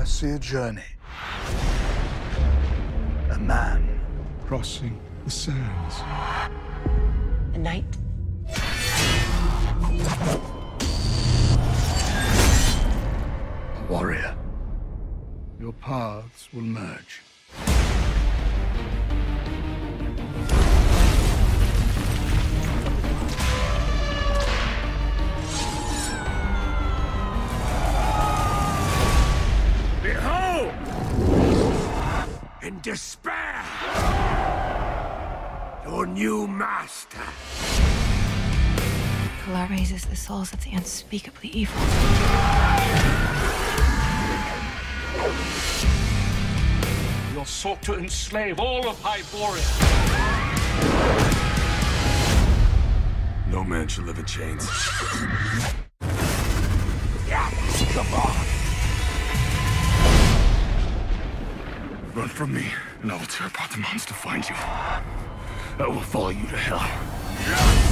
I see a journey. A man crossing the sands. A knight. A warrior. Your paths will merge. Behold! In despair! Your new master! K'Ehleyr raises the souls of the unspeakably evil. You're sought to enslave all of Hyboria. No man should live in chains. Come on! Run from me, and I will tear apart the monster to find you. I will follow you to hell.